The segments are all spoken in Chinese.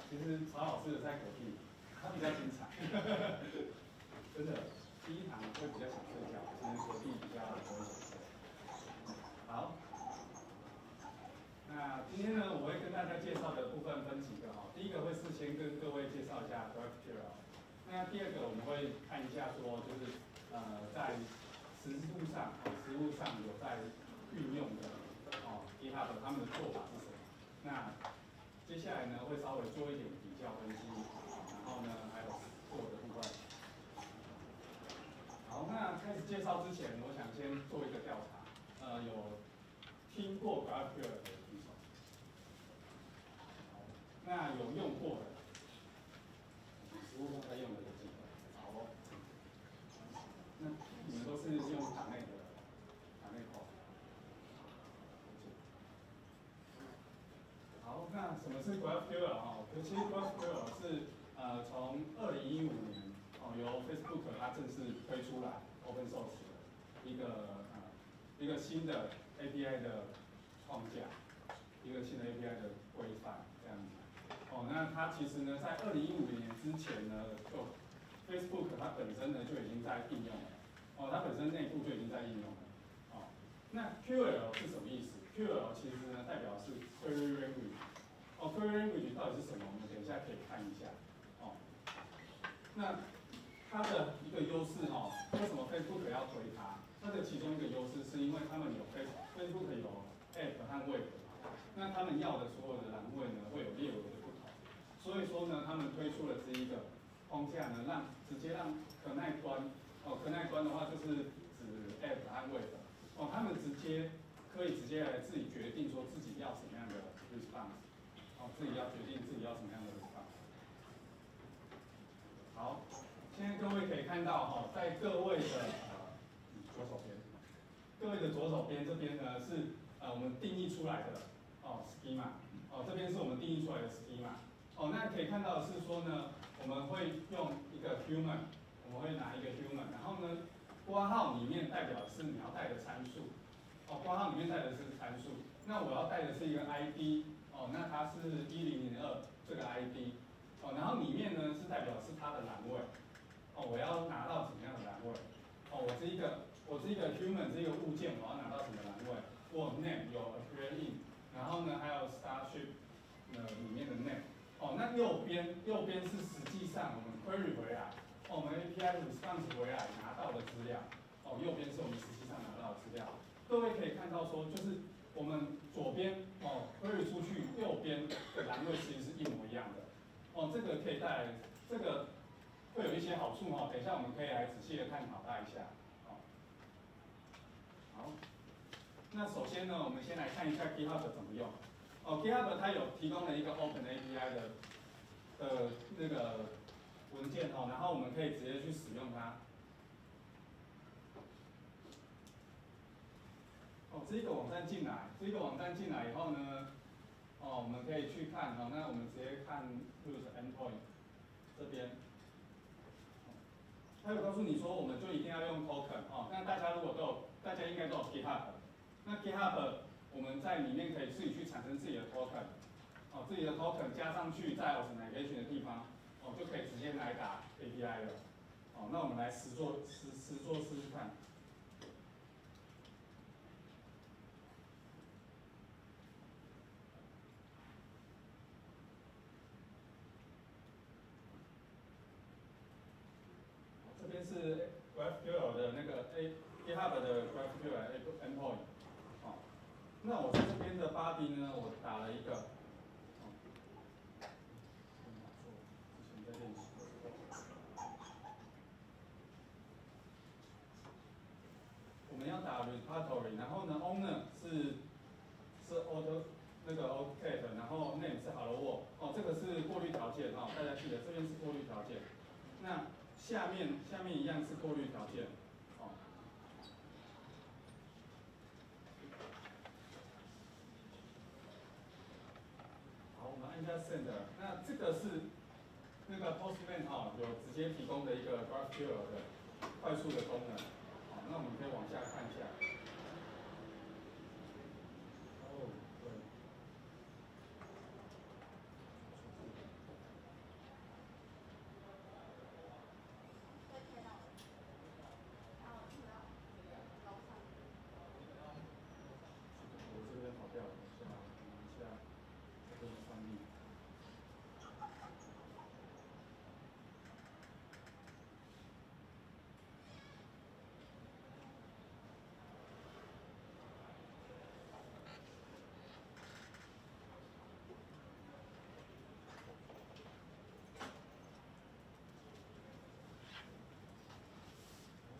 其实曹老师的在隔壁，他比较精彩，真的，第一堂会比较想睡觉，其实隔壁比较不会想睡。好，那今天呢，我会跟大家介绍的部分分几个哈，第一个会事先跟各位介绍一下 GraphQL， 那第二个我们会看一下说，就是在实务上有在运用的GitHub 他们的做法是什么？那接下来呢，会稍微做一点比较分析，然后呢，还有做的部分。好，那开始介绍之前，我想先做一个调查。有听过 GraphQL 的举手？好，那有用过的，实务上在用的有几个？好哦。那你们都是用塔内口。好，那什么是 GraphQL 啊？其实 GraphQL 是从2015年由 Facebook 它正式推出来 Open Source 的一个新的 API 的框架，一个新的 API 的规范这样子。那它其实呢，在2015年之前呢，就 Facebook 它本身呢就已经在应用了，它本身内部就已经在应用了。那 QL 是什么意思 ？QL 其实呢代表是 Query Language。Query Language 到底是什么？我们等一下可以看一下。那它的一个优势为什么 Facebook 要推它？它的其中一个优势是因为他们有 Facebook 有 App 和 Web， 那他们要的所有的栏位呢会有列为的不同，所以说呢，他们推出了这一个框架呢，直接让Connect端，Connect端的话就是指 App 和 Web。他们可以直接来自己决定说自己要什么样的 response， 自己要决定自己要什么样的 response。好，现在各位可以看到在各位的左手边这边呢是我们定义出来的schema， 这边是我们定义出来的 schema。那可以看到的是说呢，我们会用一个 human， 我们会拿一个 human， 然后呢。括号里面代表的是你要带的参数，括号里面带的是参数。那我要带的是一个 ID， 那它是1002这个 ID， 然后里面呢是代表是它的栏位，我要拿到怎么样的栏位？我这一个 human 这个物件，我要拿到什么栏位？我 name 有 appear in， 然后呢还有 Starship 里面的 name，那右边是实际上我们 query 回来。我们 API response 回来拿到的资料，右边是我们实际上拿到的资料。各位可以看到说，就是我们左边query 出去，右边的栏位其实是一模一样的。这个可以带来，这个会有一些好处等一下我们可以来仔细的探讨它一下。好，那首先呢，我们先来看一下 GitHub 怎么用。GitHub 它有提供了一个 Open API 的那个。文件然后我们可以直接去使用它。这个网站进来以后呢，我们可以去看那我们直接看 root endpoint 这边，它有告诉你说我们就一定要用 token 那大家应该都有 GitHub， 那 GitHub 我们在里面可以自己去产生自己的 token， 自己的 token 加上去在 authentication 的地方。就可以直接来打 API 了。那我们来实做试试看。这边是 GraphQL 的那个 GitHub 的 GraphQL endpoint。那我在这边的 body 呢，我打了一个。之前在练习。我们要打 repository， 然后呢 owner 是 auto 那个 AutoCAD， 然后 name 是 Hello World， 这个是过滤条件大家记得这边是过滤条件。那下面一样是过滤条件好，我们按一下 Send， 那这个是那个 Postman 有直接提供的一个 GraphQL 的快速的功能。那我们可以往下看一下。对。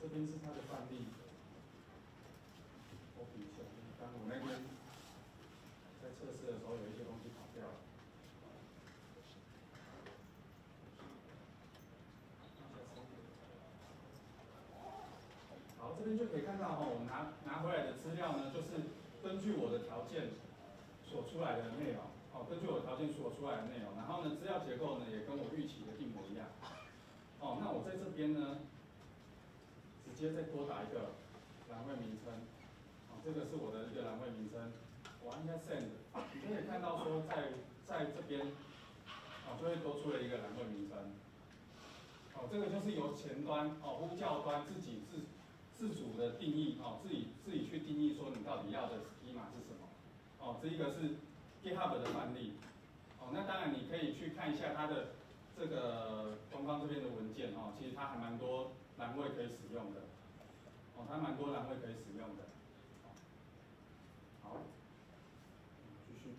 这边是它的范例，我比一下，刚我那边在测试的时候有一些东西跑掉了。好，这边就可以看到哈，我拿回来的资料呢，就是根据我的条件所出来的内容，根据我的条件所出来的内容，然后呢，资料结构呢也跟我预期的一模一样。那我在这边呢，直接再多打一个栏位名称，这个是我的一个栏位名称，我按下 Send， 你可以看到说在这边，就会多出了一个栏位名称。这个就是由前端呼叫端自主的定义自己去定义说你到底要的 schema 是什么。这一个是 GitHub 的范例。那当然你可以去看一下它的这个官方这边的文件其实它还蛮多栏位可以使用的。它蛮多栏位可以使用的。好，继续。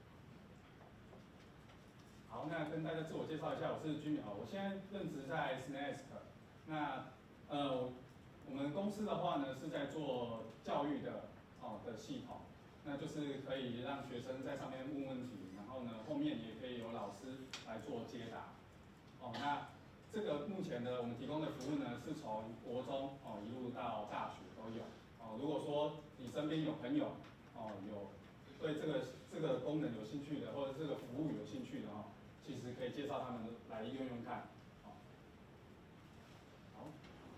好，那跟大家自我介绍一下，我是 Jimmy，我现在任职在 Snask。那我们公司的话呢是在做教育的系统，那就是可以让学生在上面问问题，然后呢后面也可以有老师来做接答。那这个目前呢我们提供的服务呢是从国中一路到大学都有。如果说你身边有朋友有对这个功能有兴趣的，或者这个服务有兴趣的其实可以介绍他们来用用看。好，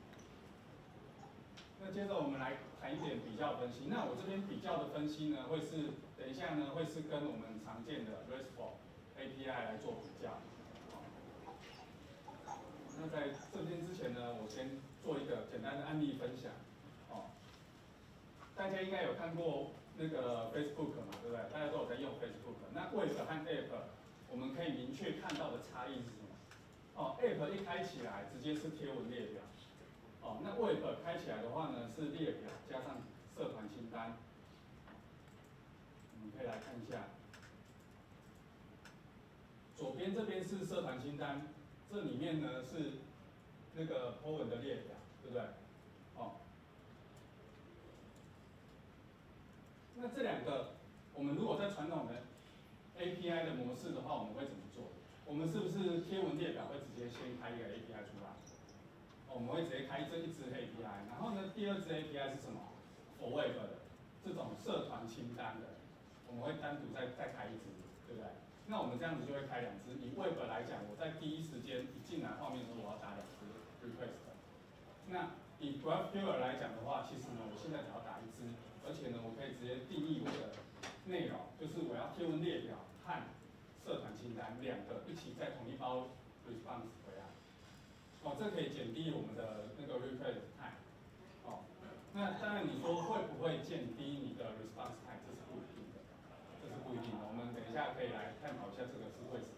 那接着我们来谈一点比较分析。那我这边比较的分析呢，会是等一下呢会是跟我们常见的 RESTful API 来做比较。那在这边之前呢，我先做一个简单的案例分享。大家应该有看过那个 Facebook 嘛，对不对？大家都有在用 Facebook。那 Web 和 App 我们可以明确看到的差异是什么？App 一开起来直接是贴文列表。那 Web 开起来的话呢，是列表加上社团清单。我们可以来看一下，左边这边是社团清单，这里面呢是那个 po 文的列表，对不对？那这两个，我们如果在传统的 API 的模式的话，我们会怎么做？我们是不是贴文列表会直接先开一个 API 出来？我们会直接开这一支 API， 然后呢，第二支 API 是什么 ？For Web 的这种社团清单的，我们会单独再开一支，对不对？那我们这样子就会开两支。以 Web 来讲，我在第一时间一进来画面的时候，我要打两支 request。那以 GraphQL 来讲的话，其实呢，我现在只要打一支，而且呢，我可以直接定义我的内容，就是我要贴文列表和社团清单两个一起在同一包 response 回来。这可以减低我们的那个 request time。那当然你说会不会降低你的 response time， 这是不一定的，这是不一定的。我们等一下可以来探讨一下这个是为什么。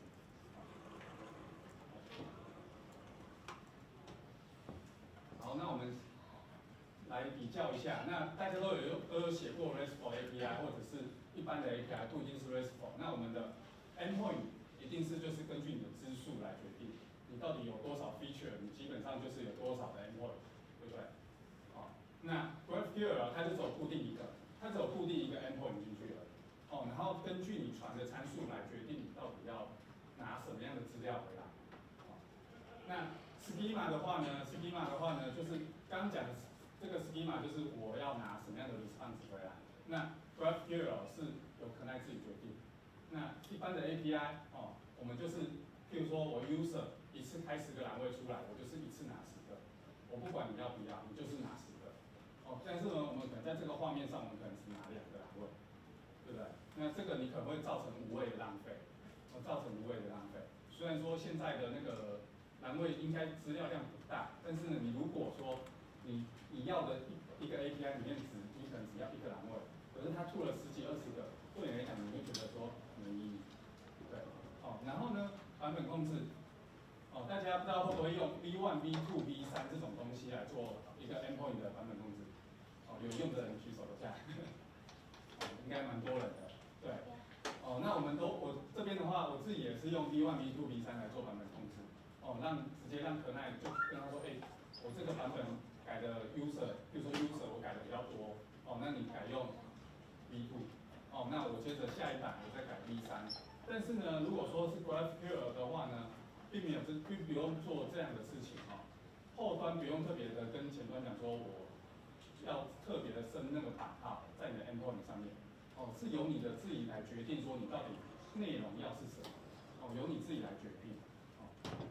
好，那我们来比较一下。那大家都有写过 RESTful API 或者是一般的 API， 不一定是 RESTful。那我们的 endpoint 一定是就是根据你的支数来决定，你到底有多少 feature， 你基本上就是有多少的 endpoint， 对不对？那 GraphQL 它就只有固定一个，它只有固定一个 endpoint 进去了。然后根据你传的参数来决定你到底要拿什么样的资料回来。那 schema 的话呢，就是刚刚讲的这个 schema 就是我要拿什么样的 response 回来。那 GraphQL 是由 connect 自己决定。那一般的 API 我们就是譬如说我 user 一次开10个栏位出来，我就是一次拿10个，我不管你要不要，你就是拿10个。但是呢，我们可能在这个画面上，我们可能只拿2个栏位，对不对？那这个你可能会造成无谓的浪费，虽然说现在的那个栏位应该资料量不大，但是呢，你如果说你要的一个 API 里面你可能只要1个栏位，可是它吐了10几20个，对你来讲你会觉得说没意义，对，然后呢，版本控制，大家不知道会不会用 V1、V2、V3 这种东西来做一个 endpoint 的版本控制？有用的人举手一下，应该蛮多人的，对。那我这边的话，我自己也是用 V1、V2、V3 来做版本控制，直接让可奈就跟他说，我这个版本改改的 user， 比如说 user 我改的比较多，哦，那你改用 V2， 哦，那我接着下一版我再改 V3。但是呢，如果说是 GraphQL 的话呢，并不用做这样的事情哦，后端不用特别的跟前端讲说我要特别的升那个版号在你的 endpoint 上面，哦，是由你的自己来决定说你到底内容要是什么，哦，由你自己来决定，哦。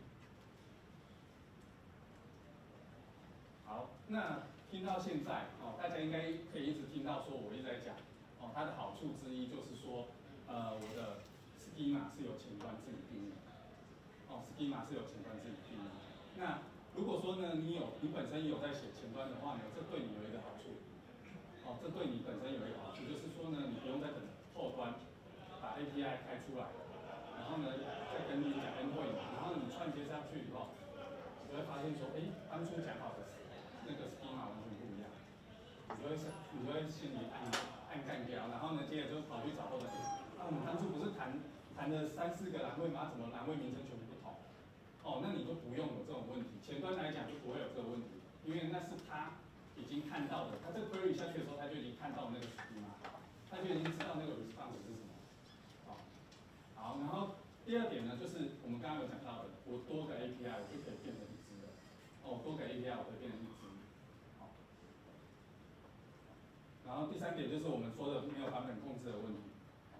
好，那听到现在，哦，大家应该可以一直听到说我一直在讲，哦，它的好处之一就是说，我的 schema 是由前端自己定义的，哦 ，schema 是由前端自己定义的。那如果说呢，你本身有在写前端的话呢，这对你有一个好处，哦，这对你本身有一个好处，就是说呢，你不用再等后端把 API 开出来，然后呢再跟你讲 endpoint， 然后你串接上去以后，你就会发现说，哎，当初讲好的那个 schema 完全不一样，你就会心里按干掉，然后呢，接着就跑去找后端，那我们当初不是谈了3、4个栏位吗？怎么栏位名称全部不同？哦，那你就不用有这种问题，前端来讲就不会有这个问题，因为那是他已经看到的，他这个 query 下去的时候，他就已经看到那个 schema， 他就已经知道那个 response 是什么。好，然后第二点呢，就是我们刚刚有讲到的，我多个 API 我就可以变成一支了。哦，多个 API 我可以变成一支。好，然后第3点就是我们说的没有版本控制的问题。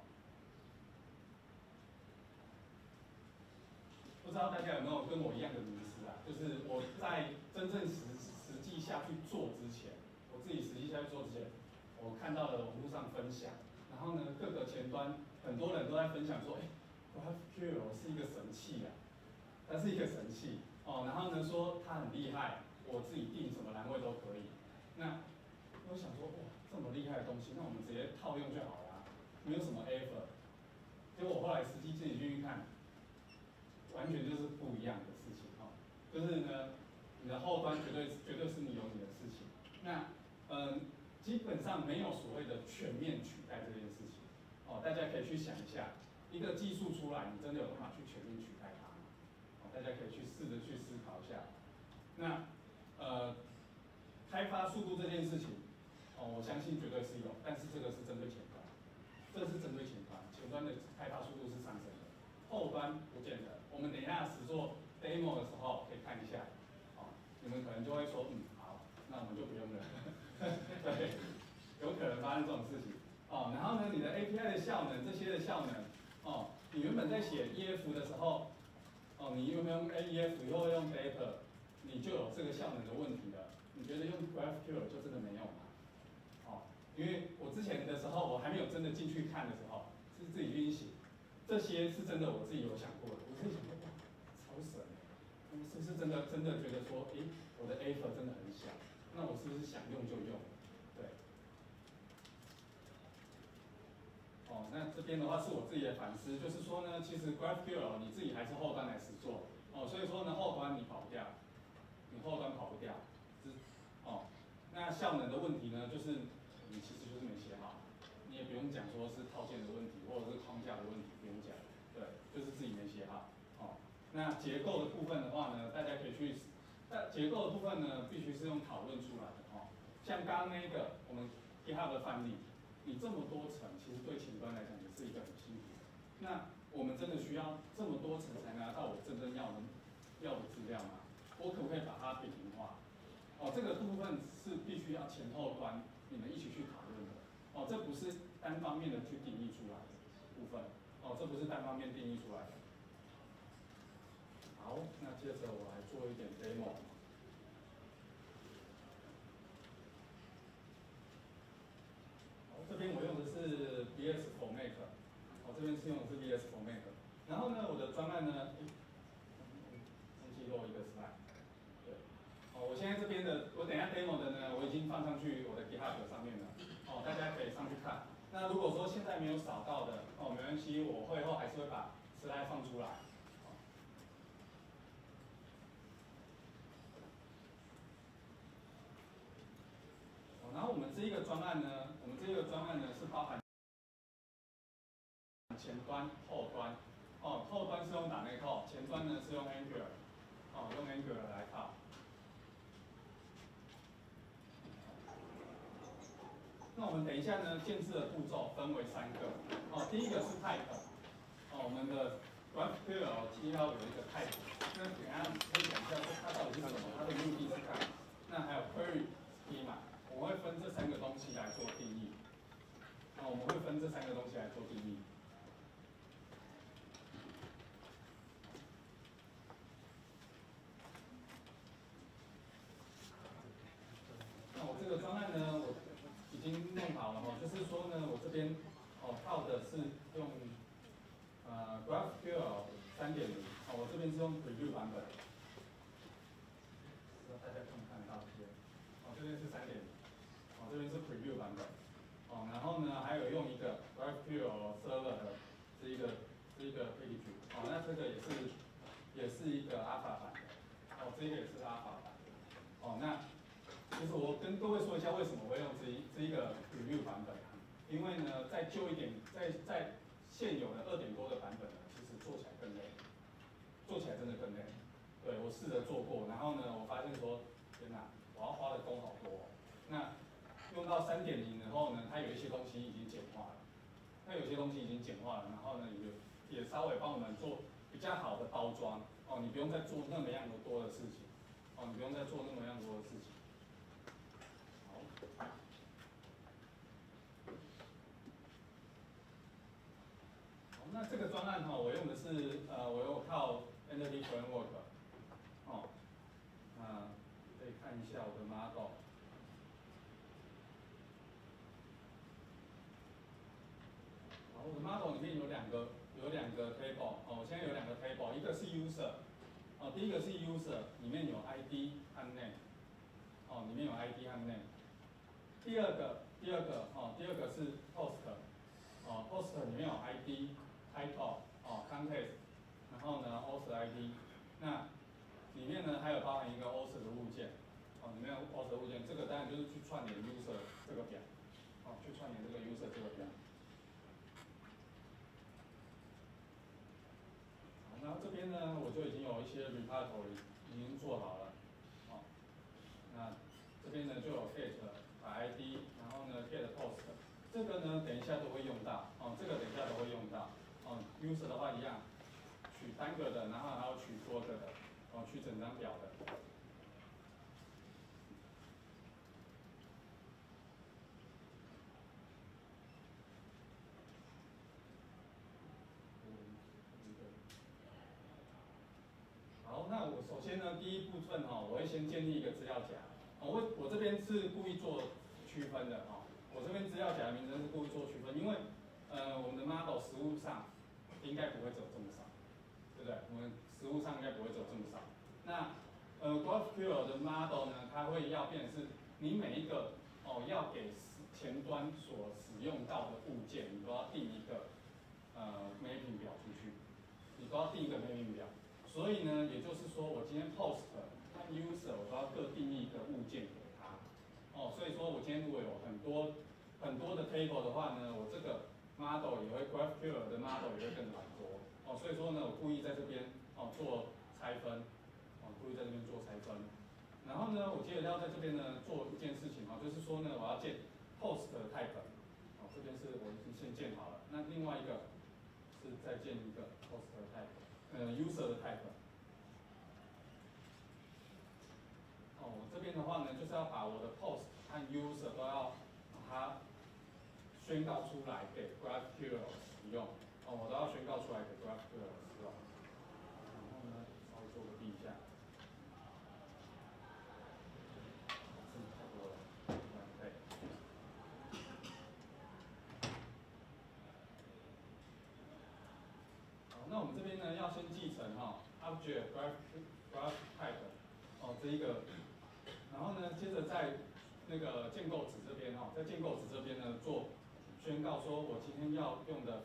不知道大家有没有跟我一样的迷思啊？就是我在真正实际下去做之前，我自己实际下去做之前，我看到了网络上分享，然后呢，各个前端很多人都在分享说，哎，GraphQL 是一个神器啊，它是一个神器哦。然后呢，说它很厉害，我自己定什么栏位都可以。那我想说，哇，这么厉害的东西，那我们直接套用就好了，没有什么 effort。结果我后来实际自己进去看。完全就是不一样的事情哦，就是呢，你的后端绝对是你有你的事情。那基本上没有所谓的全面取代这件事情哦，大家可以去想一下，一个技术出来，你真的有办法去全面取代它吗？哦，大家可以去试着去思考一下。那开发速度这件事情，哦，我相信绝对是有，但是这个是针对前端，这是针对前端，前端的开发速度是上升的。后端不见得，我们等一下实做 demo 的时候可以看一下，哦，你们可能就会说，好，那我们就不用了，对，有可能发生这种事情，哦，然后呢，你的 API 的效能，这些的效能，哦，你原本在写 EF 的时候，哦，你有没有用 AEF 以后用 data， 你就有这个效能的问题了，你觉得用 GraphQL 就真的没有吗？哦，因为我之前的时候，我还没有真的进去看的时候，是自己去写。这些是真的，我自己有想过的。我自己想过，哇，超神的！是不是真的觉得说，诶，我的 effort 真的很小，那我是不是想用就用？对。哦，那这边的话是我自己的反思，就是说呢，其实 GraphQL 你自己还是后端来实做，哦，所以说呢，后端你跑不掉，你后端跑不掉，哦，那效能的问题呢，就是你其实就是没写好。你也不用讲说是套件的问题，或者是框架的问题，不用讲，对，就是自己没写好。哦，那结构的部分的话呢，大家可以去，结构的部分呢，必须是用讨论出来的哦。像刚刚那个我们 GitHub 的范例，你这么多层，其实对前端来讲也是一个很辛苦的。那我们真的需要这么多层才拿到我真正要的资料吗？我可不可以把它扁平化？哦，这个部分是必须要前后端你们一起去讨论的。哦，这不是单方面的去定义出来的部分，哦，这不是单方面定义出来的。好，那接着我来做一点 demo。好，这边我用的是 VS Format， 哦，这边是用的是 VS Format。然后呢，我的专案呢，忘记漏一个 slide。对，哦，我现在这边的，我等一下 demo 的呢，我已经放上去我的 GitHub 上面了，哦，大家可以上去看。那如果说现在没有扫到的，哦，没关系，我会后还是会把slide放出来。哦，然后我们这一个专案呢，是包含前端、后端。哦，后端是用.NET Core，前端呢是用 Angular，哦，用 Angular 来套。 们等一下呢，建制的步骤分为3个。哦，第一个是 type。哦，我们的 GraphQL 要有一个 type。那等一下可以讲一下它到底是什么，它的目的是干嘛？那还有 query schema， 我会分这3个东西来做定义。我们会分这3个东西来做定义。那我这个专案呢，我已经弄好了哈，就是说呢，我这边靠的是用GraphQL 3.0，我这边是用 Preview 版本，不知道大家看不看到这边？这边是3.0，这边是 Preview 版本，然后呢还有用一个 GraphQL Server 的这一个page，那这个也是一个 Alpha 版的，这个也是 Alpha 版的，那其实我跟各位说一下为什么我会用这一个 Preview 版本啊，因为呢在旧一点，在现有的2.多的版本呢，其实做起来更累，做起来真的更累。对，我试着做过，然后呢，我发现说，天哪，我要花的工好多。那用到3.0以后呢，它有一些东西已经简化了，然后呢也稍微帮我们做比较好的包装。你不用再做那么样多的事情。那这个专案我用的是我有靠 Entity Framework，可以看一下我的 model。好，我的 model 里面有两个 table，我现在有2个 table， 一个是 user， 第一个是 user， 里面有 ID 和 name， 里面有 ID 和 name。第二个是 post，post 里面有 ID、title、context， 然后呢 author ID， 那里面呢还有包含一个 author 的物件，里面有 author 的物件，这个当然就是去串联 user 这个表，去串联这个 user 这个表。好，然后这边呢我就已经有一些 repository 已经做好了，那这边呢就有 get 把 ID， 然后呢 get post， 这个呢等一下都会用到，user 的话一样，取单个的，然后还要取多个的，取整张表的。好，那我首先呢，第一部分我会先建立一个资料夹。我这边是故意做区分的我这边资料夹的名称是故意做区分，因为我们的 model 实物上应该不会只有这么少，对不对？我们实物上应该不会只有这么少。那GraphQL 的 model 呢，它会要变成是你每一个要给前端所使用到的物件，你都要定一个mapping 表出去，你都要定一个 mapping 表。所以呢，也就是说，我今天 post 和 user 我都要各定义一个物件给他。所以说我今天如果有很多的 table 的话呢，我这个 model 也会 GraphQL 的 model 也会更繁多。所以说呢，我故意在这边做拆分，然后呢，我接着要在这边呢做一件事情就是说呢，我要建 post 的 type，这边是我已经先建好了。那另外一个是再建一个 post 的 type，user 的 type。我这边的话呢，就是要把我的 post 和 user 都要把它宣告出来给 GraphQL 使用，我都要宣告出来给 GraphQL 使用。然后呢，稍微做个避一下。太多了，对。好，那我们这边呢要先继承object graph type 这一个，然后呢接着在那个建构子这边在建构子这边呢做宣告说我今天要用的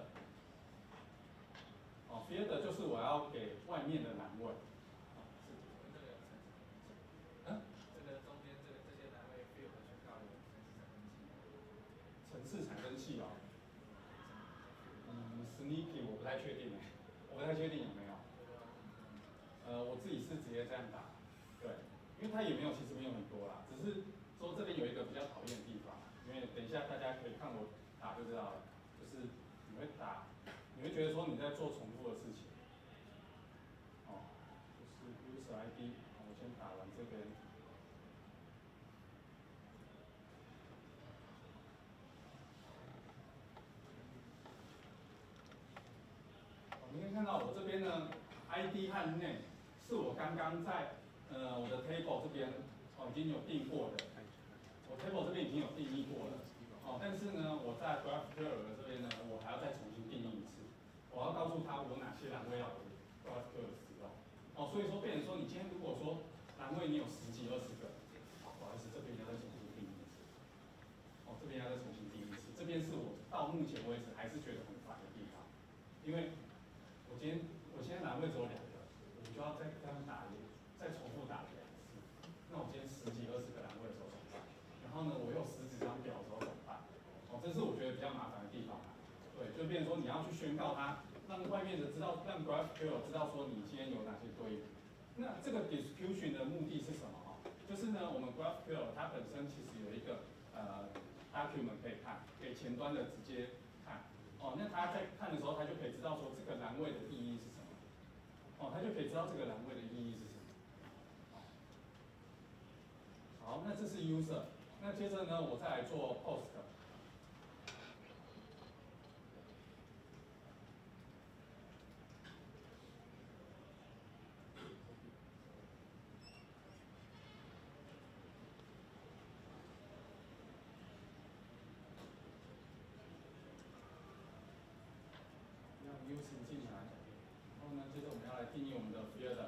field，field 就是我要给外面的栏位。 这个中间这些栏位 field 宣告有程式产生器Sneaky 我不太确定有没有。我自己是直接这样打，对，因为它也没有，其实没有很多啦，只是说这边有一个比较讨厌的地方，因为等一下觉得说你在做重复的事情，哦，就是 user ID， 我先打完这边。你可以看到我这边呢 ，ID 和 name 是我刚刚在我的 table 这边已经有定过的，我 table 这边已经有定义过了，但是呢，我在 GraphQL 这边呢，我还要再重新定义一次，我要告诉他我哪些栏位要 GraphQL 使用，所以说变成说你今天如果说栏位你有10几20个，不好意思，这边要再重新定义一次，这边要再重新定义一次，这边是我到目前为止还是觉得很烦的地方，因为我现在栏位只有2个，我就要再这样再重复打2次。那我今天10几20个栏位的时候怎么办？然后呢，我有10几张表的时候怎么办？这是我觉得比较麻烦的地方啊。对，就变成说你要去宣告它，让外面的知道，让 GraphQL 知道说你今天有哪些对应。那这个 distribution 的目的是什么？就是呢，我们 GraphQL 它本身其实有一个document 可以看，给前端的直接看。那他在看的时候，他就可以知道说这个栏位的意义是什么。他就可以知道这个栏位的意义是什么。好，那这是 user。那接着呢，我再来做 post。让 user 进来，然后呢，接着我们要来定义我们的 field。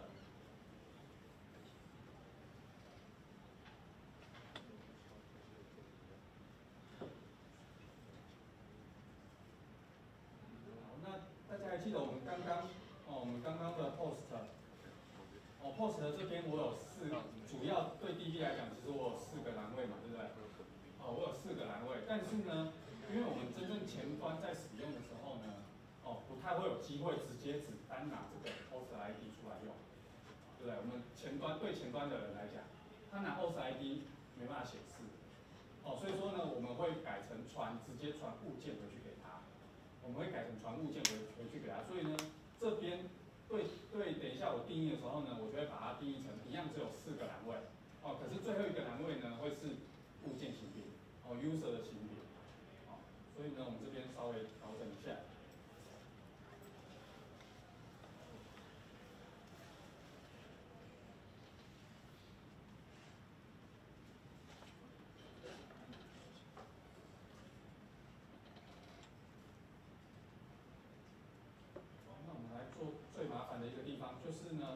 大家还记得我们刚刚的 post 这边我有主要对 DB 来讲，其实我有4个栏位嘛，对不对？我有4个栏位，但是呢，因为我们真正前端在使用的时候呢，不太会有机会只单拿这个 post ID 出来用，对不对？我们对前端的人来讲，他拿 post ID 没办法显示，所以说呢，我们会改成直接传物件回去给他。我们会改成传物件回去给他，所以呢，这边对，等一下我定义的时候呢，我就会把它定义成一样只有4个栏位，可是最后一个栏位呢会是物件型别，user 的型别，所以呢，我们这边稍微调整一下。那我们来做最麻烦的一个地方，就是呢，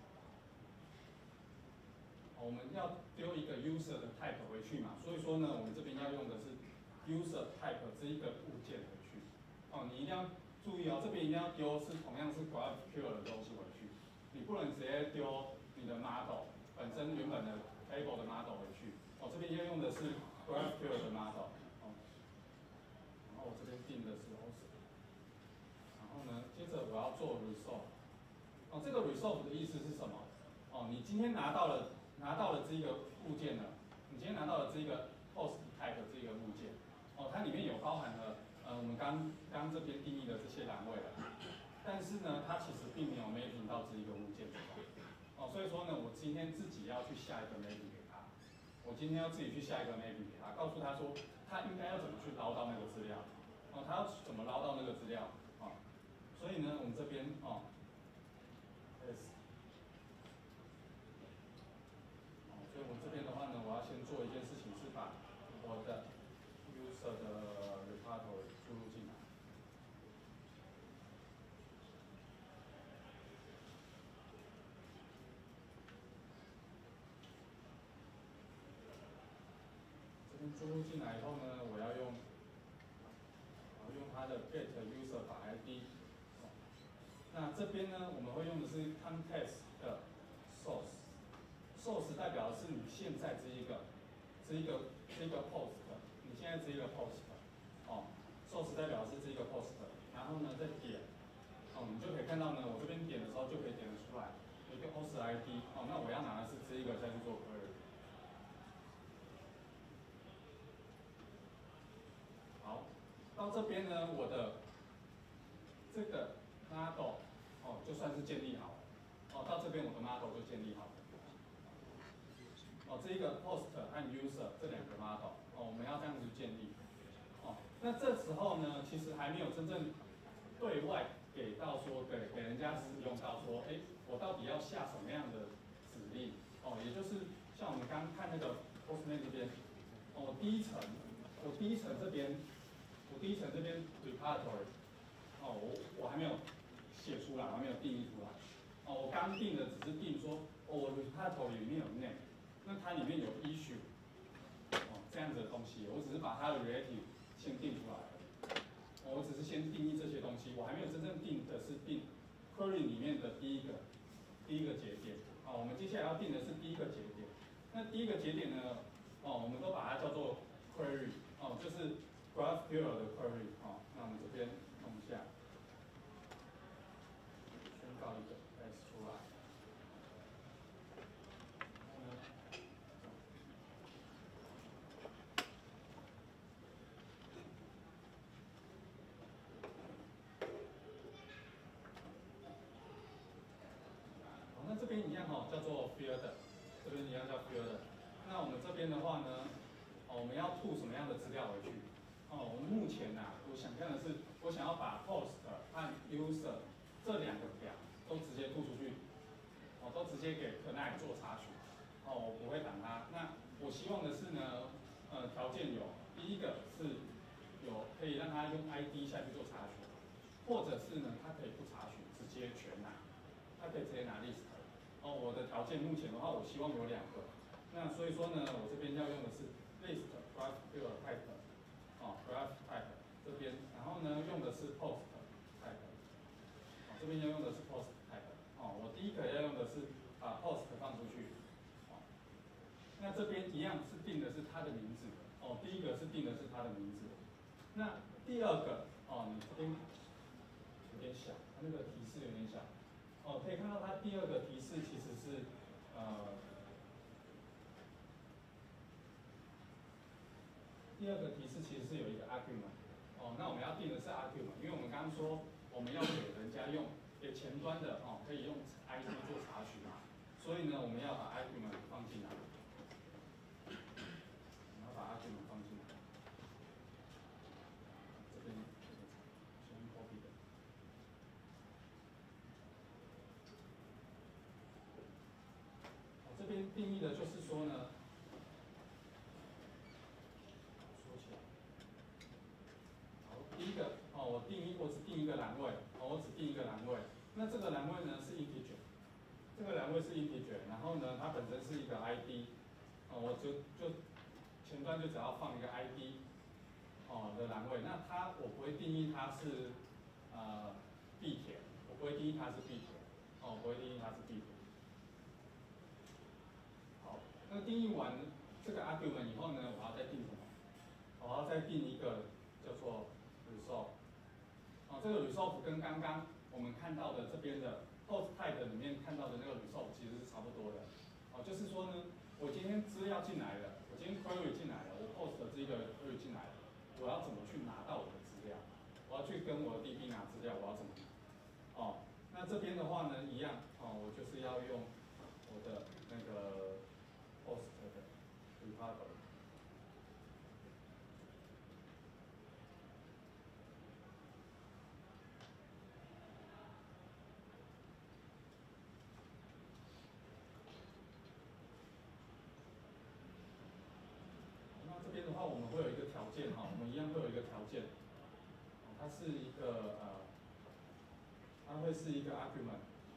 我们要丢一个 user 的 type 回去嘛，所以说呢，我们这边要用的是 user type 这一个物件回去。你一定要注意这边一定要丢同样是 GraphQL 的东西回去，你不能直接丢你的 model 本身原本的 table 的 model 回去。这边要用的是 GraphQL 的 model。然后我这边定的是 host。然后呢，接着我要做 resolve。这个 resolve 的意思是什么？你今天拿到了这个物件呢，你今天拿到了这个 post type 这个物件，它里面有包含了我们刚这边定义的这些栏位了，但是呢，它其实并没有 mapping 到这一个物件里面，所以说呢，我今天自己要去下一个 mapping 给他，我今天要自己去下一个 mapping 给他，告诉他说他应该要怎么去捞到那个资料，他要怎么捞到那个资料，所以呢，我们这边所以我这边的话呢，我要先做一件事情，是把我的 user 的 repository 输入进来。这边输入进来以后呢，我要用它的 get user 把 ID。那这边呢，我们会用的是 context 的 source。source 代表的是你现在这一个 post， 你现在这一个 post，source 代表的是这一个 post， 然后呢再点，你就可以看到呢，我这边点的时候就可以点得出来，有一个 post ID，那我要拿的是这一个再去做 query。好，到这边呢，我的这个这一个 post 和 user 这两个 model，我们要这样子建立。那这时候呢，其实还没有真正对外给到说给人家使用到说，我到底要下什么样的指令？也就是像我们刚看那个 Postman 这边，我第一层这边 repository，我还没有写出来，我还没有定义出来。我刚定的只是定说，我 repository 里面有 name， 那它里面有 issue， 这样子的东西，我只是把它的 relative 先定出来了。我只是先定义这些东西，我还没有真正定的是定 query 里面的第一个节点。我们接下来要定的是第一个节点。那第一个节点呢，我们都把它叫做 query， 就是 GraphQL 的 query。那我们这边弄一下，宣告一个 S 出来。那这边一样叫做 field， 这边一样叫 field。那我们这边的话呢，我们要吐什么样的资料回去？我们目前我想象的是，我想要把 post 和 user 这两个表都直接吐出去，都直接给 Connect 做查询。我不会挡它。那我希望的是呢，条件有第一个是有可以让它用 ID 下去做查询，或者是呢，它可以不查询，直接全拿，它可以直接拿 list。我的条件目前的话，我希望有两个。那所以说呢，我这边要用的是 list GraphQL type，graph type 这边，然后呢用的是 post type，这边要用的是 post type。我第一个要用的是把 post 放出去。那这边一样是定的是它的名字。第一个是定的是它的名字。那第二个，你这边有点小，它那个提示有点小。可以看到它第二个提示其实是第二个提示其实是有一个 argument。那我们要定的是 argument， 因为我们刚刚说我们要给人家用给前端的可以用 ID 做查询嘛，所以呢我们要把 argument 放进来。我们要把 argument 放进来。这边先 copy 的。这边定义的就是说呢，说起来，好，第一个我只定一个栏位，我只定一个栏位。那这个栏位呢是 integer， 这个栏位是 integer， 然后呢它本身是一个 ID，我就前端就只要放一个 ID 的栏位。那我不会定义它是必填，我不会定义它是必填，我不会定义它是必填。那定义完这个 argument 以后呢，我要再定什么？我要再定一个叫做 resolve。这个 resolve 跟刚刚我们看到的这边的 post type 里面看到的那个 resolve 其实是差不多的。就是说呢，我今天资料进来了，我今天 query 进来了，我 post 的这个 query 进来了，我要怎么去拿到我的资料？我要去跟我的 DB 拿资料，我要怎么拿？那这边的话呢，一样，我就是要用我的那个 post 的 repository。那这边的话，我们会有一个条件我们一样会有一个条件，它是一个它会是一个 argument。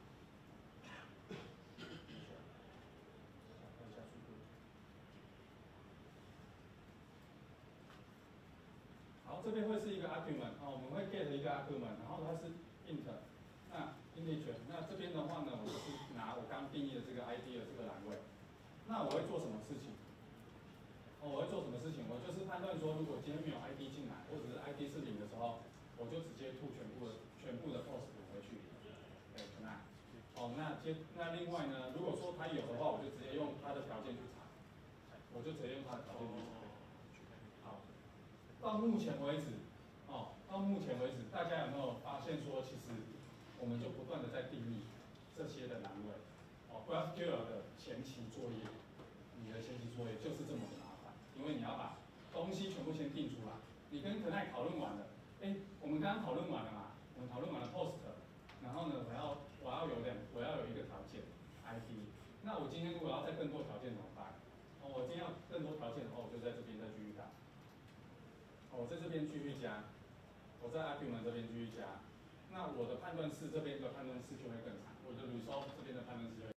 好，这边会是一个 argument，我们会 get 一个 argument， 然后它是 int， 那 integer， 那这边的话呢，我就是拿我刚定义的这个 ID 的这个栏位，那我会做什么事情？我会做什么事情？我就是判断说，如果今天没有 ID 进来，或者是 ID 是0的时候，我就直接吐全部的 post 回去。对，那另外呢，如果说它有的话，我就直接用它的条件去查，我就直接用它的条件去查。好，到目前为止，大家有没有发现说，其实我们就不断的在定义这些的栏位，GraphQL 的前期作业，你的前说，也就是这么的麻烦，因为你要把东西全部先定出来。你跟Knight讨论完了，我们刚刚讨论完了嘛，我们讨论完了 post， 然后呢，我要有一个条件 IP， 那我今天如果要再更多条件怎么办？我今天要更多条件，我就在这边再继续打，我在这边继续加，我在 argument 这边继续加，那我的判断式这边的判断式就会更长，我的 result 这边的判断式就会。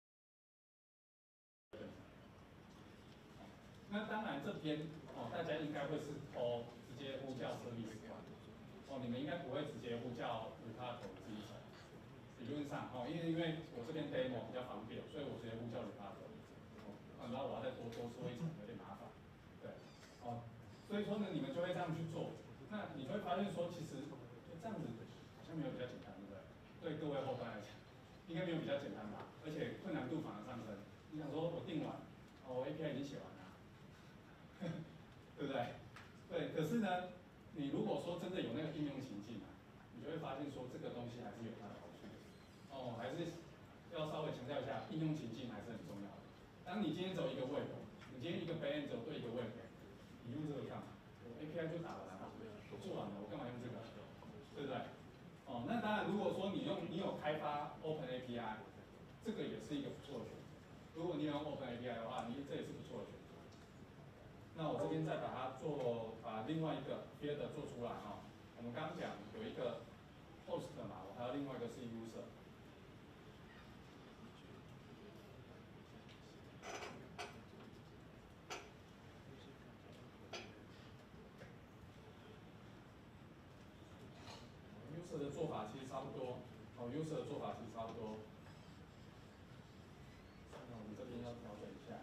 那当然这边大家应该会是直接呼叫 service 你们应该不会直接呼叫 repository 这一层。理论上因为我这边 demo 比较方便，所以我直接呼叫 repository。然后我要再多说一层有点麻烦，对，所以说呢，你们就会这样去做，那你就会发现说，其实这样子好像没有比较简单，对不对？对各位后端来讲，应该没有比较简单吧？而且困难度反而上升。你想说我定完，我 API 已经写完了。对不对？对，可是呢，你如果说真的有那个应用情境你就会发现说这个东西还是有它的好处。还是要稍微强调一下，应用情境还是很重要的。当你今天走一个 web， 你今天一个 backend 走对一个 web， 你用这个干嘛？我 API 就打完了，我做完了，我干嘛用这个？对不对？那当然，如果说你有开发 Open API， 这个也是一个不错的选择。如果你有用 Open API 的话，这也是不错的选择。那我这边再把另外一个 field 做出来我们刚刚讲有一个 host 嘛，我还有另外一个是 user。user 的做法其实差不多，user 的做法其实差不多。那我们这边要调整一下。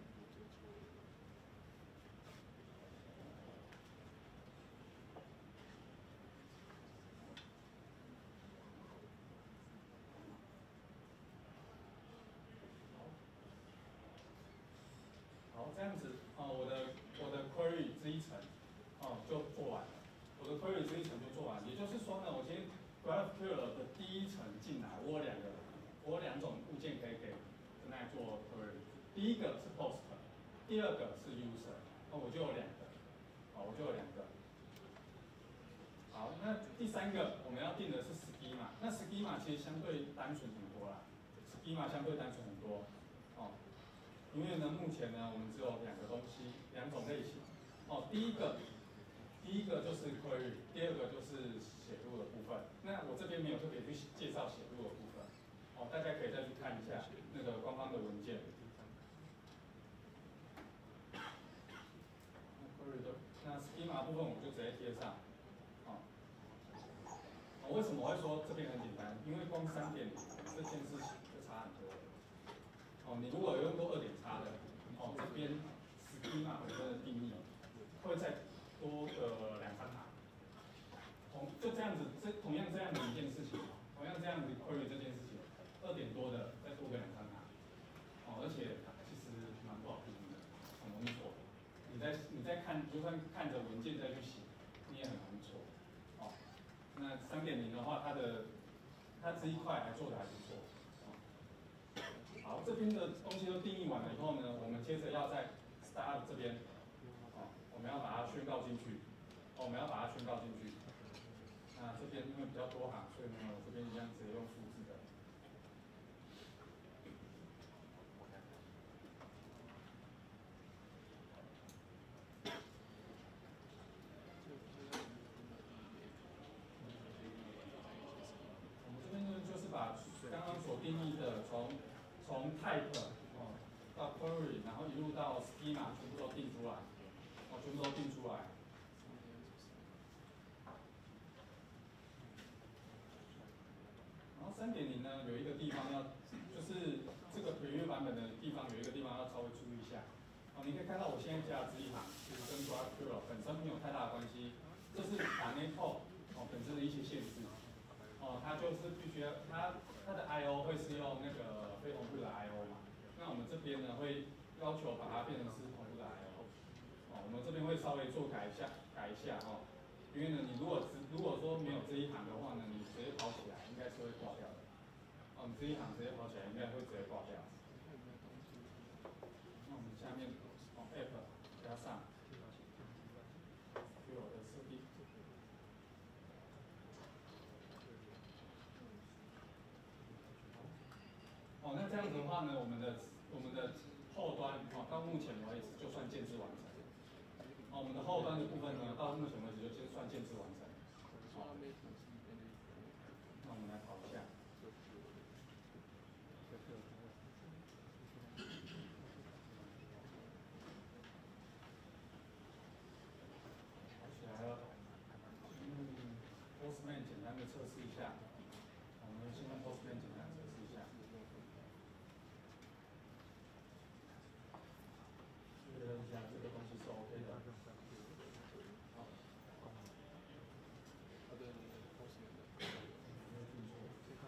好，这样子我的 query 这一层就做完了。我的 query 这一层就做完，也就是说呢，我今天 GraphQL 的第一层进来，我有两种物件可以给来做 query。第一个是 post， 第二个是 user， 我就有两个，我就有两个。好，那第三个我们要定的是 schema， 那 schema 其实相对单纯很多啦 ，schema 相对单纯很多因为呢，目前呢，我们只有两个东西，两种类型。第一个就是 query， 第二个就是写入的部分。那我这边没有特别去介绍写入的部分，大家可以再去看一下那个官方的文件。那 schema 部分我就直接贴上。为什么我会说这边很简单？因为光3.0这件事情就差很多了。你如果有用过2.x的，这边 schema 本身的定义会再多个2-3行。就这样子，同样这样的一件事情，同样这样子 query 这件事情，2点多的再多个2-3行。而且其实蛮不好定义的，很容易错。你在看，就算看着文件再去写，你也很容易错。那3.0的话，它这一块还做得还不错。好，这边的东西都定义完了以后呢，我们接着要在 start 这边，我们要把它宣告进去。那这边因为比较多行，所以呢，我这边一样直接用数字的。我们这边呢，就是把刚刚所定义的从 type 到 query， 然后一路到 schema 全部都定出来，然后3.0呢，有一个地方就是这个 preview 版本的地方有一个地方要稍微注意一下。你可以看到我现在加的这一行，其实跟 GraphQL 本身没有太大的关系，这是 .NET Core 本身的一些限制。它就是必须它的 I/O 会是用那个非同步的 I/O 嘛。那我们这边呢会要求把它变成是同步的 I/O。我们这边会稍微做改一下因为呢，你如果说没有这一行的话呢，你直接跑起来应该是会挂掉的。你这一行直接跑起来应该会直接挂掉。那我们下面话呢，我们的后端到目前为止就算建制完成。我们的后端的部分呢，到目前为止就算建制完成。那我们来跑一下。跑起来了。Postman 简单的测试一下。我们先用 Postman 简单测试一下。确认一下这个东西是 OK 的。好。 对，Postman 的。 没有听错。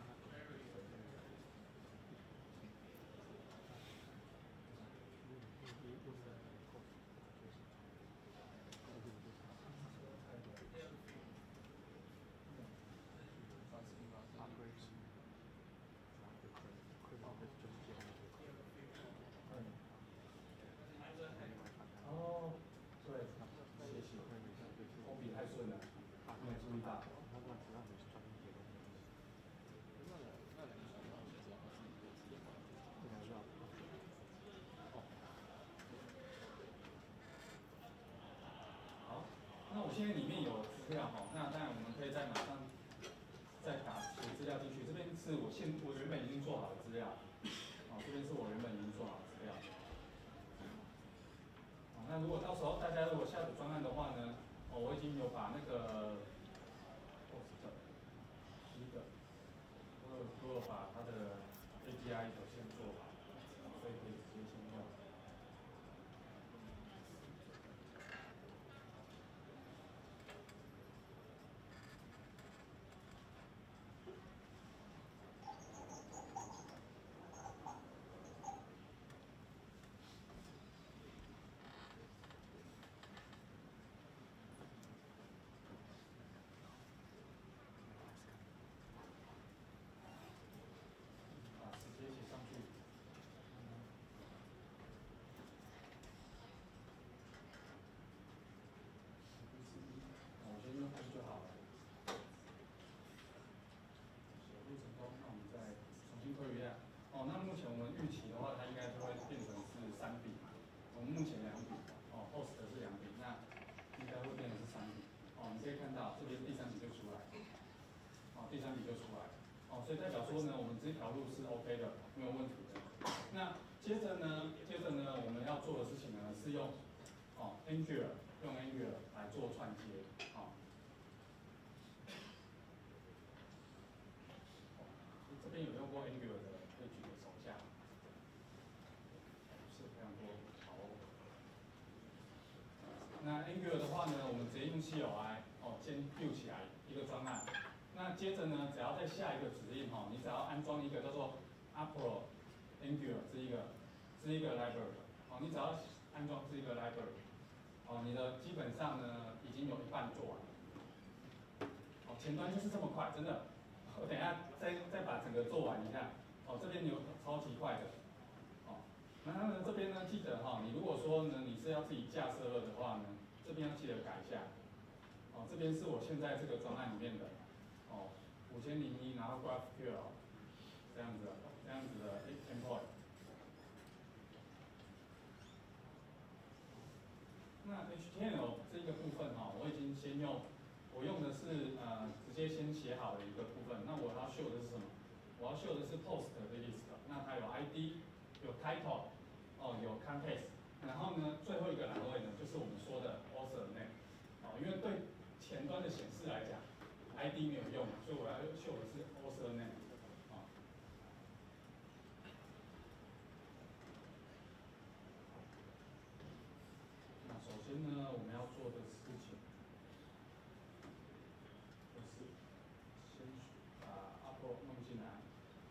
哦，对，谢谢。我笔太顺了，没有注意到。好，那我现在里面有资料哈，那当然我们可以马上再写资料进去。这边是我原本已经做好的资料，这边是我原本已经做好的资料。那如果到时候大家如果下载专案的话呢，我已经有把那个 post 第一个，我有把它的 API 有先做好，所以可以直接先用。直接写上去。我先用它就好了。写入成功，那我们再重新推一下。那目前我们预期的话，它应该就会变成是3笔嘛。我们目前2笔，host 是2笔，那应该会变成是3笔。你可以看到这边第3笔就出来，第3笔就出来。所以代表说呢，我们这条路是 OK 的，没有问题的。那接着呢，我们要做的事情呢是用Angular 来做串接，这边有用过 Angular 的可以举个手一下，是非常多。好。那 Angular 的话呢，我们直接用 CLI 先 build 起来一个专案。那接着呢，只要再下一个指令你只要安装一个叫做 Apollo Angular 这一个 library 你只要安装这一个 library 你的基本上呢已经有一半做完了。前端就是这么快，真的。我等一下再把整个做完一下。这边有超级快的。那呢这边呢记得你如果说呢你是要自己架设的话呢，这边要记得改一下。这边是我现在这个专案里面的5001，然后 GraphQL 这样子的 endpoint。那 HTML 这个部分我已经先我用的是直接先写好的一个部分。那我要秀的是什么？我要秀的是 post 的 list， 那它有 ID， 有 title， 有 context， 然后呢最后一个栏位呢就是我们说的 author name。因为对前端的显示来讲 ，ID 没有用，所以我要秀的是 author name。那首先呢，我们要做的事情就是先把 Apple 弄进来。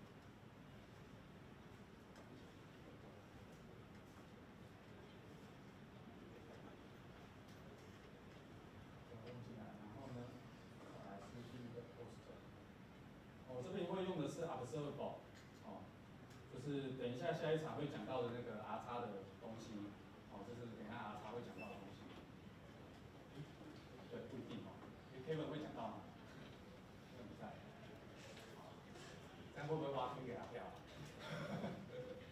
弄进来，然后呢，再来是第一个 post。这边会用的是 observable， 就是等一下下一场会讲到的那个 R 叉的东西，这是等一下 R 叉会讲到的东西。对，不一定Kevin 会讲到吗？不在。这样会不会挖坑给他跳？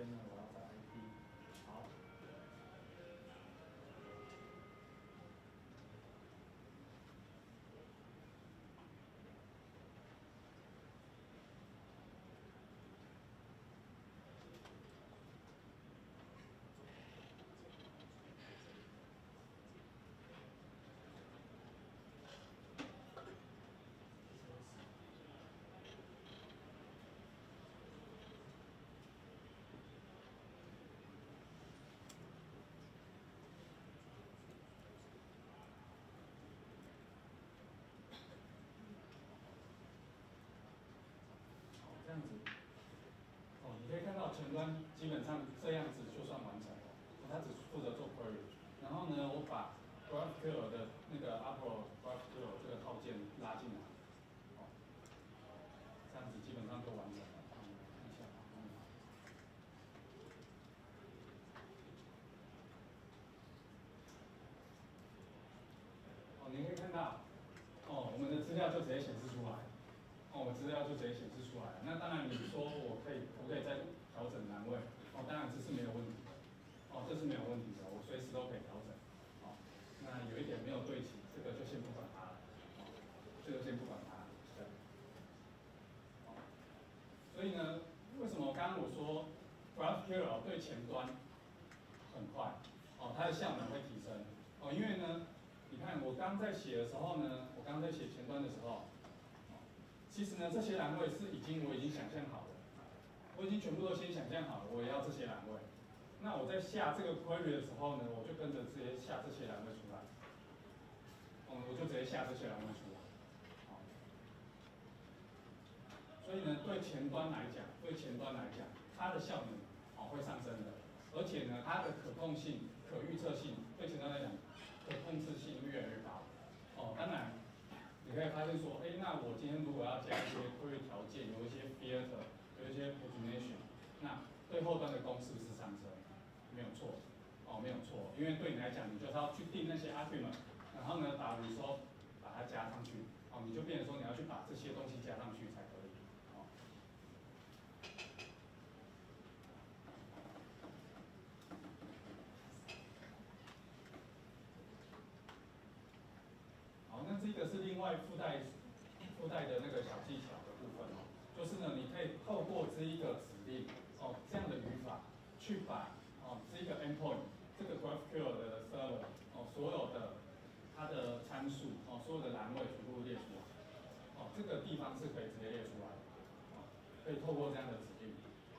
呢，我要找 IP。好。这样子，你可以看到前端基本上这样子就算完成了，它只负责做 query。然后呢，我把 GraphQL 的那个 Apple GraphQL 这个套件拉进来，这样子基本上就完成了。看一下，你可以看到，我们的资料就直接显示出来。我资料就直接显示出来了。那当然，你说我可以再调整栏位，当然这是没有问题的，这是没有问题的，我随时都可以调整。那有一点没有对齐，这个就先不管它了，这个先不管它。对。所以呢，为什么刚刚我说 GraphQL 对前端很快，它的效能会提升，因为呢，你看我刚在写的时候呢，我刚在写前端的时候。其实呢，这些栏位是我已经想象好了，我已经全部都先想象好了，我也要这些栏位。那我在下这个 query 的时候呢，我就跟着直接下这些栏位出来，我就直接下这些栏位出来。所以呢，对前端来讲，它的效能会上升的，而且呢，它的可控性、可预测性，对前端来讲，可控制性越来越高。当然。你可以发现说，那我今天如果要加一些 query 条件，有一些 filter， 有一些 pagination， 那对后端的功是不是上升？没有错，没有错，因为对你来讲，你就是要去定那些 argument， 然后呢，把 result 把它加上去，你就变成说你要去把这些东西加上去才可以，好，那这个是另外附带的那个小技巧的部分就是呢，你可以透过这一个指令这样的语法，去把这一个 endpoint 这个 GraphQL 的 server 所有的它的参数所有的栏位全部列出来，这个地方是可以直接列出来的，可以透过这样的指令。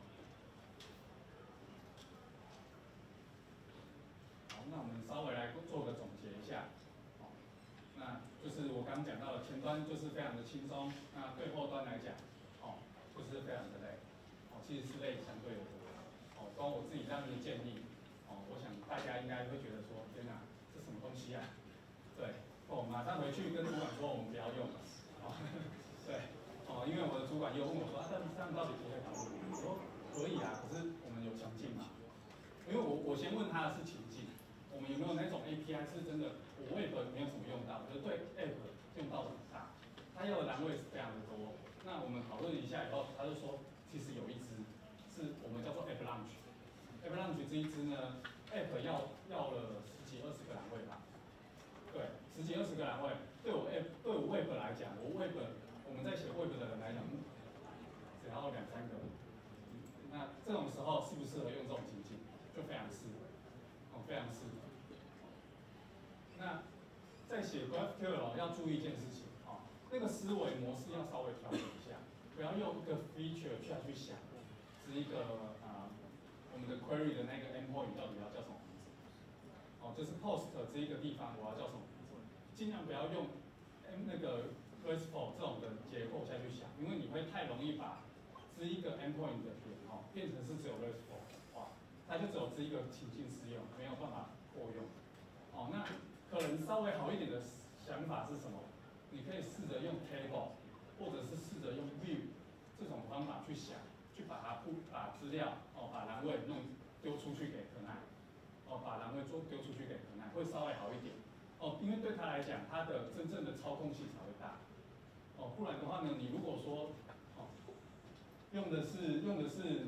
好，那我们稍微来做个总结一下。那就是我刚刚讲到的，前端就是非常的轻松，那对后端来讲，就是非常的累，其实是累相对的多，光我自己这样的建议，我想大家应该会觉得说，天哪，这什么东西啊？对，马上回去跟主管说我们不要用了，对，因为我的主管又问我说，这样到底可不可以讨论？我说可以啊，可是我们有情境嘛？因为我先问他的是情境。我们有没有那种 API 是真的我 Web 没有什么用到，可是对 App 用到很大，他要的栏位是非常的多。那我们讨论一下以后，他就说其实有一支是我们叫做 App Launch。App Launch 这一支呢 ，App 要了10几20个栏位吧？对，10几20个栏位，对我 Web 来讲，我们在写 Web 的人来讲，只要2、3个。那这种时候适不适合用这种情境？就非常适合，非常适合。那在写 GraphQL 要注意一件事情，那个思维模式要稍微调整一下，不要用一个 feature 下去想，是一个我们的 query 的那个 endpoint 到底要叫什么名字，就是 post 这一个地方我要叫什么名字，尽量不要用那个 RESTful 这种的结构下去想，因为你会太容易把这一个 endpoint 的点变成是只有 RESTful， 它就只有这一个情境适用，没有办法扩用，那可能稍微好一点的想法是什么？你可以试着用 table， 或者是试着用 view 这种方法去想，去把资料把栏位丢出去给可奈，把栏位丢出去给可奈，会稍微好一点。因为对他来讲，他的真正的操控性才会大。不然的话呢，你如果说用的是你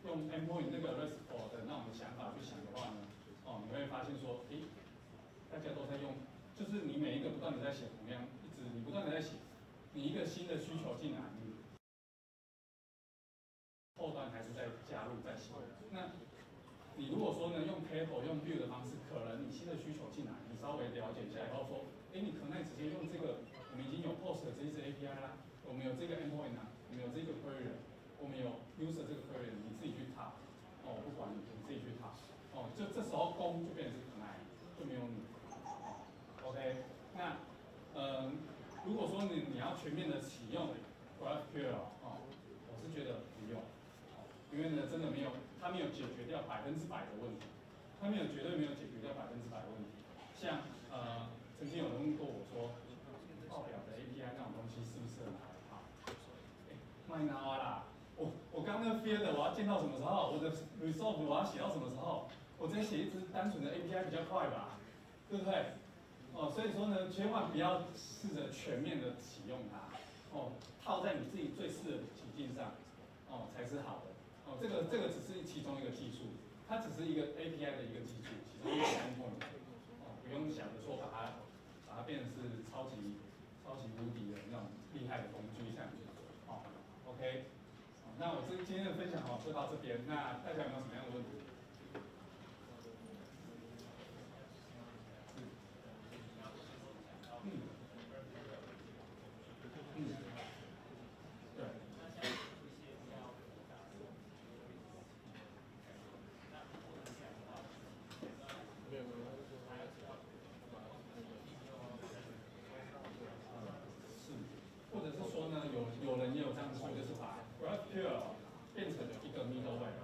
用 endpoint 那个 RESTful 的那种想法去想的话呢，你会发现说，大家都在用，就是你每一个不断的在写同样，你不断的在写，你一个新的需求进来，你后端还是在加入在写。那你如果说呢用 table 用 view 的方式，可能你新的需求进来，你稍微了解一下以后说，你可能直接用这个，我们已经有 post 这一支 API 啦，我们有这个 endpoint 啊，我们有这个 query， 我们有 user 这个 query， 你自己去塔，不管你自己去塔，就这时候公就变成是 connect， 就没有你，OK， 那如果说你要全面的启用 GraphQL， 我是觉得不用。因为呢，真的没有，它没有解决掉100%的问题，它绝对没有解决掉100%的问题。像曾经有人问过我说，报表的 API 那种东西是不是很害怕？麦拿啊啦，我刚那个 field 我要建到什么时候？我的 resolve 我要写到什么时候？我直接写一支单纯的 API 比较快吧，对不对？所以说呢，千万不要试着全面的启用它，套在你自己最适合的情境上，才是好的。这个只是其中一个技术，它只是一个 API 的一个技术，其中一个 endpoint，不用想着说把它变成是超级无敌的那种厉害的工具这样子。OK， 那我今天的分享就到这边，那大家有没有什么样的问题？或者是说呢，有人也有这样做，就是把 GraphQL 变成一个 middleware，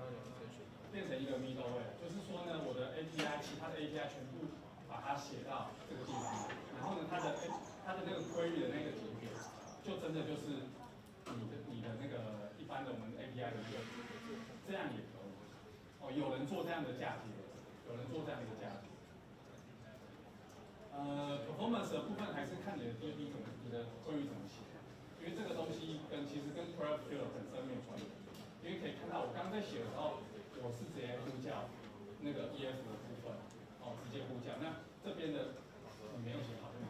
就是说呢，我的 API 其他的 API 全部把它写到这个地方，然后呢，它的那个 query 的那个节点，就真的就是你的那个一般的我们 API 的那个，这样也可以。有人做这样的嫁接，有人做这样的嫁接。performance 的部分还是看你的 DB 你的query怎么写，因为这个东西其实跟 GraphQL 本身没有关系。因为可以看到我刚刚在写的时候，我是直接呼叫那个 EF 的部分，直接呼叫。那这边的你没有写好，对。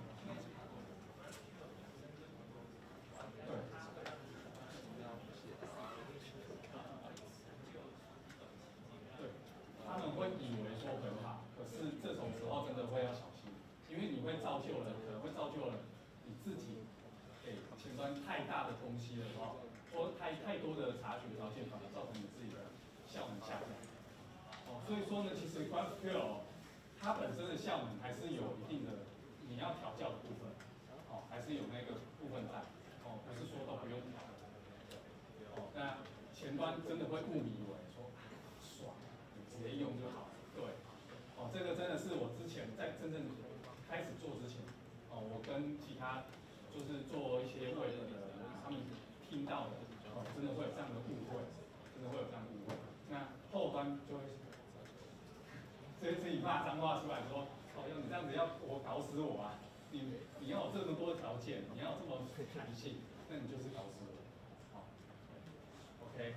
对，他们会以为说很好，可是这种时候真的会要小心，因为你可能会造就了你自己给前端太大的东西的话，或太多的查询条件，反而造成你自己的效能下降。所以说呢，其实 GraphQL 它本身的效能还是有一定的你要调教的部分，还是有那个部分在，不是说都不用调。那前端真的会误以为说爽，你直接用就好了，对。这个真的是我之前在真正开始做之前，我跟其他就是做一些Web的人，他们听到的，真的会有这样的误会，那后端就会自己骂脏话出来说，你这样子要我搞死我啊！你要有这么多条件，你要这么弹性，那你就是搞死我。OK。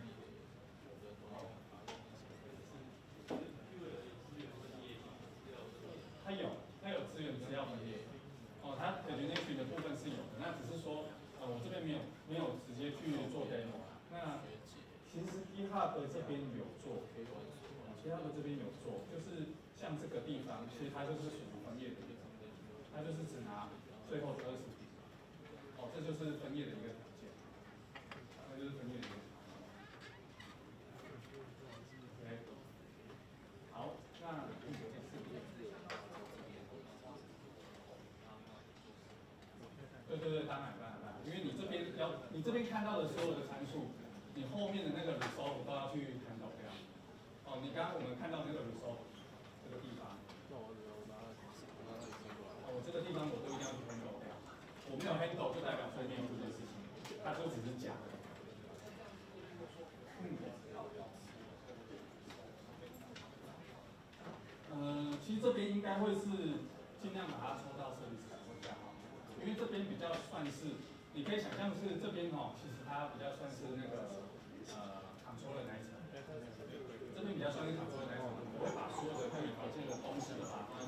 它有资源资料分页，它 pagination 的部分是有的，那只是说，我这边没有直接去做 demo。那其实 GitHub 这边有做，GitHub 这边有做，就是像这个地方，其实它就是属于分页的，它就是只拿最后的20笔，这就是分页的一个条件，它就是分页的一个条件。OK， 好，那对，当然，因为你这边看到的所有的参数，你后面的那个 resolve 都要去 handle 掉。你刚刚我们看到那个 resolve 这个地方，我这个地方我都一定要去 handle 掉。我没有 handle 就代表说没有这件事情，它就只是假的。其实这边应该会是尽量把它抽到service会比较好。因为这边比较算是，你可以想象是这边其实它比较算是那个controller那一层， 这边比较像一个卡车那种，我会把所有的可以条件的东西都把它放在